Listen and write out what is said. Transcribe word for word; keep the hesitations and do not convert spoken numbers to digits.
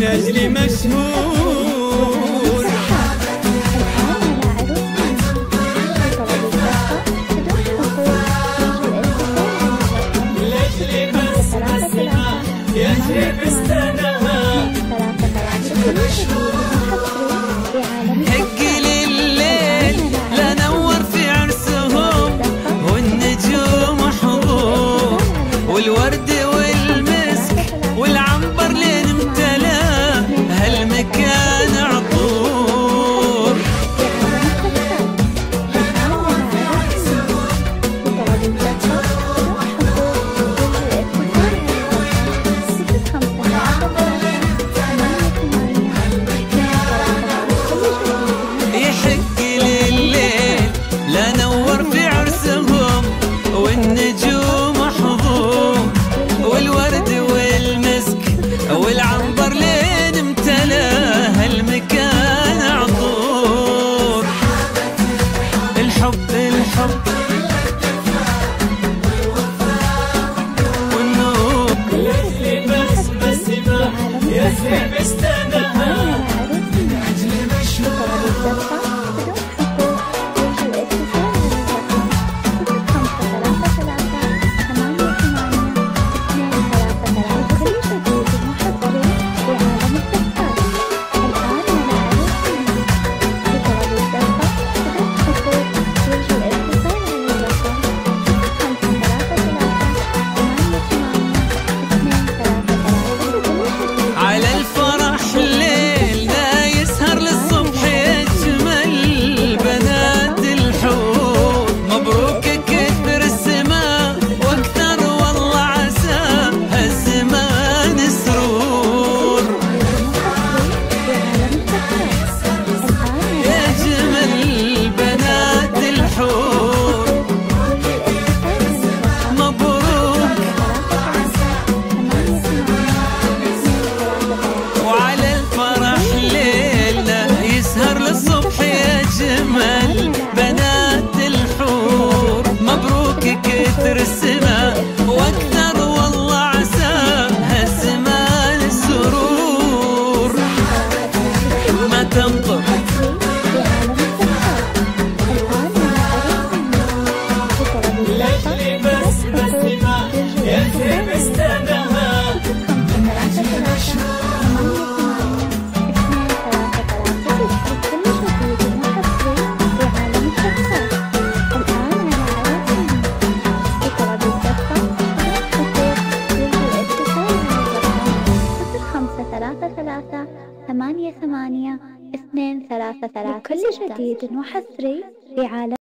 لأجلي مشهور. لأجلي بس بسمة يجري بستنها حق لليل لا نور في عرسهم والنجوم حضور والورد والمسك والعنبر لين امتلا هالمكان عطور. يحق لليل لا نور في عرسهم والنجوم حضور والورد والمسك والعنبر لين امتلا هالمكان عطور. الحب الحب والنور لأجلي بس بسمة يجري بستنها لأجلي مشهور. على الفرح ليلنا يسهر للصبح يجمل بنات الحور. مبروك كثر السما واكثر والله عسى هالزمان سرور. يجمل بنات الحور مبروك. وعلى الفرح ليلنا يسهر للصبح يجمل بنات الحور. مبروك كثر السما واكثر والله عسى هالزمان السرور. ما تنطر لأجلي بس بسمة يجري بستنها ثلاثة ثلاثة ثمانية ثمانية اثنين ثلاثة ثلاثة. لكل جديد وحصري في عالم